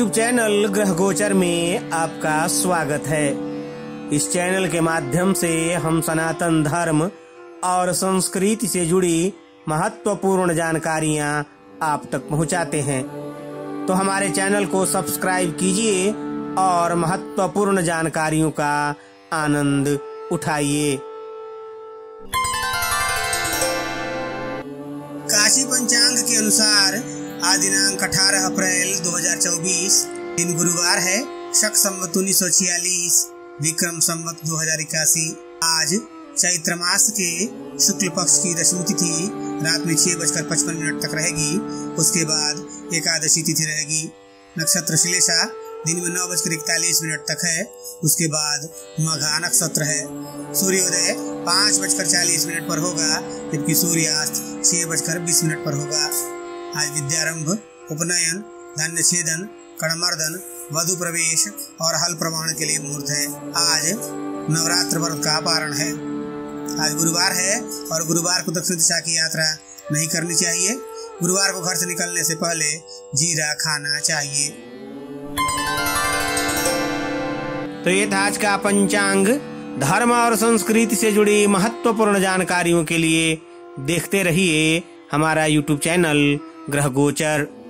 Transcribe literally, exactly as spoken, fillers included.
YouTube channel ग्रह गोचर में आपका स्वागत है। इस चैनल के माध्यम से हम सनातन धर्म और संस्कृति से जुड़ी महत्वपूर्ण जानकारियां आप तक पहुंचाते हैं, तो हमारे चैनल को सब्सक्राइब कीजिए और महत्वपूर्ण जानकारियों का आनंद उठाइए। काशी पंचांग के अनुसार आज दिनांक अठारह अप्रैल दो हज़ार चौबीस दिन गुरुवार है। शक संवत उन्नीस सौ छियालीस, विक्रम संवत दो हजार इक्यासी। आज चैत्र मास के शुक्ल पक्ष की दशमी तिथि रात में छह बजकर पचपन मिनट तक रहेगी। उसके बाद एकादशी तिथि रहेगी। नक्षत्र श्लेषा दिन में नौ बजकर इकतालीस मिनट तक है। उसके बाद मघा नक्षत्र है। सूर्योदय पाँच बजकर चालीस मिनट पर होगा, जबकि सूर्यास्त छह बजकर बीस मिनट पर होगा। आज विद्यारंभ, उपनयन, धन्य छेदन, कड़मर्दन, वधु प्रवेश और हल प्रमाण के लिए मुहूर्त है। आज नवरात्र व्रत का पारण है। आज गुरुवार है और गुरुवार को दक्षिण दिशा की यात्रा नहीं करनी चाहिए। गुरुवार को घर से निकलने से पहले जीरा खाना चाहिए। तो ये था आज का पंचांग। धर्म और संस्कृति से जुड़ी महत्वपूर्ण जानकारियों के लिए देखते रहिए हमारा यूट्यूब चैनल ग्रह गोचर।